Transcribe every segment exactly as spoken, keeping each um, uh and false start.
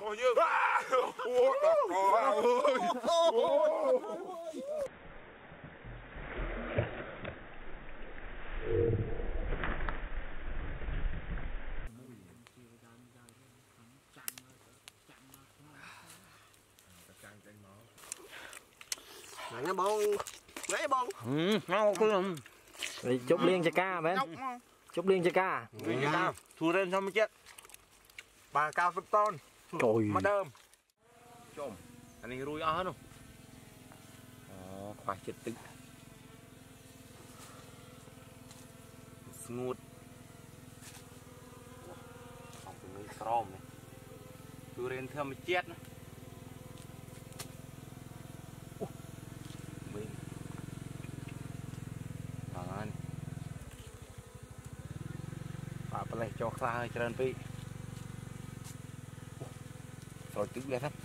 របស់យើងអូដល់កអើយ nè bông lấy bông ừ ngon cứ chúc liên cho ca bên chúc liên cho ca thua lên sao mới chết bà cao phân ton trời mà đơm chôm anh ấy rui ó luôn khoai chết tứ ngụt không có người strom này thua lên thơm mới chết nữa bà bà lấy cho kha hơi trơn pi rồi tức lên hết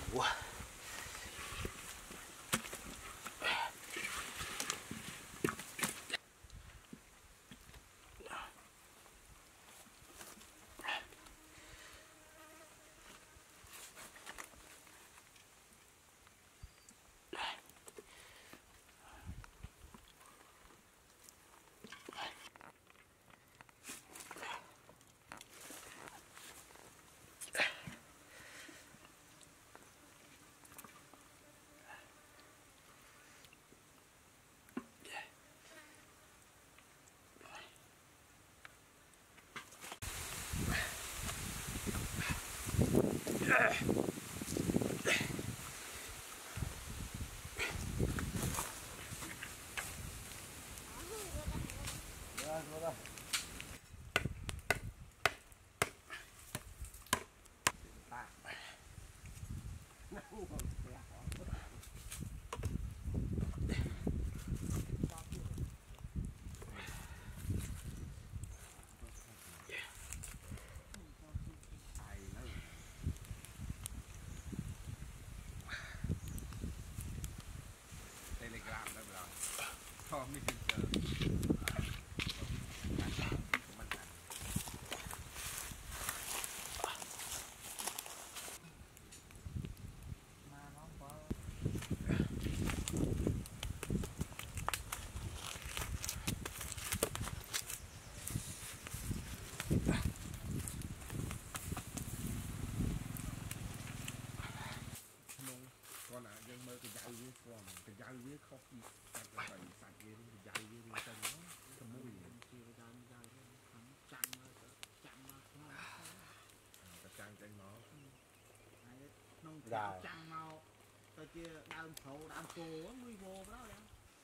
Dài. Chăng màu tôi kia đam thấu đam cổ nuôi vô đó đấy.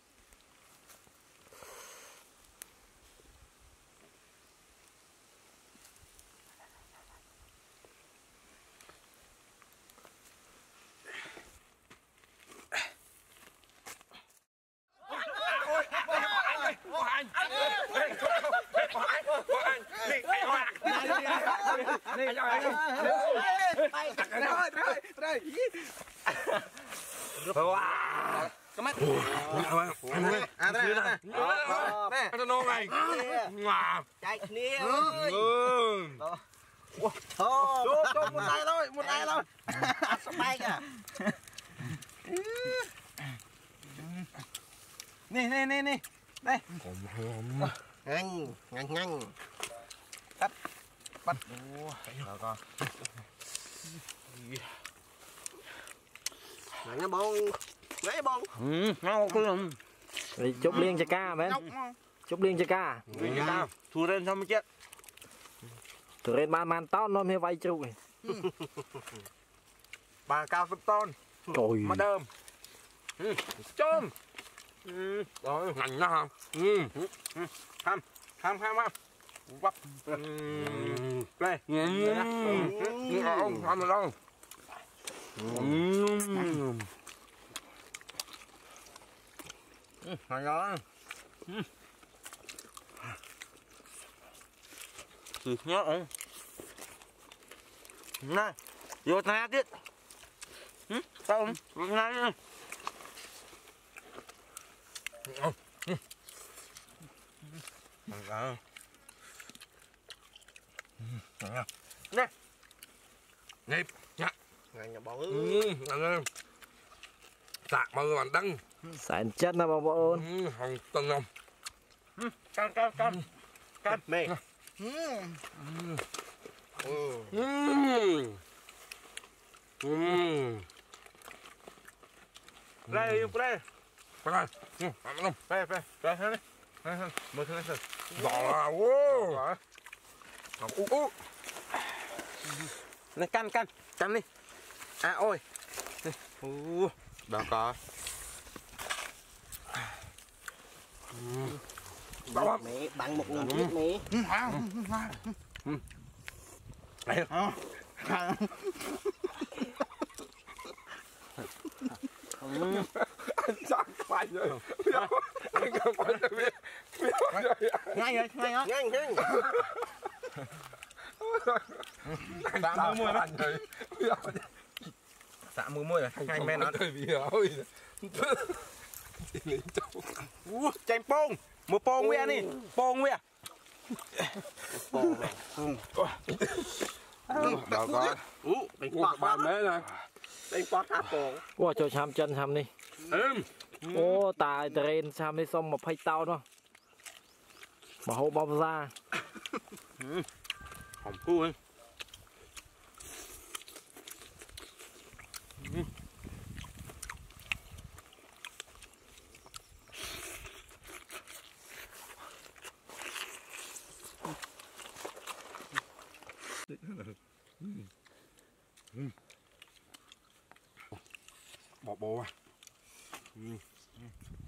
Chạy nia ơi. Cho cho một tay thôi, một tay thôi. Sắp bay kìa. Nè nè nè nè. Đây. Nhanh, nhanh nhanh. Bắt. Bắt. Rồi con. Này nó bông. Lấy bông. Ừ, ngon không? Đây chúc liên cho ca bên. Chúc liên cho ca. Liên cho ca. Thua lên sao mới chết. Thua lên ba man tao nó mới vay chục. Ba cao phân ton. Trời. Mà đơm. Chôm. Rồi, ngành nó không? Tham, tham, tham, tham. Quắp. Đây. Ông, tham rồi đâu. Này đó. Thử nhớ ông. Này, vô ta tiếp. Sao ông? Vô ta đi. Nè. Nhịp. Nhạc. Ngày nhà bọn ơi. Sạc mà bạn đăng. Sản chất là bọn bọn. Hồng tân không. Cam cam cam. Cam mê. Đây, đây. Đây. Đây, đây. Đây, đây. Đây, đây. Mời thằng này. Đỏ. Wow. Ú ú. Này căn căn, căn đi. À ôi. Ú. Đó có. Mẹ bằng một nghìn chiếc mẹ. Đây. Anh chắc phải rồi. Anh không phải được biết. Nhanh rồi, nhanh á. Nhanh nhanh. Anh đã mùi anh rồi. xả mưa môi rồi hai men nó vì ơi chanh pong một pong nguyên đi pong nguyên đó có đánh bọt ba mét này đánh bọt hạt bò ว่าโจชามจันทำนี่โอ้ตายเทรนชามนี่ส้มมาไพ่เต้าเนาะมาโฮบอมซ่าหอมกุ้ง bỏ bò à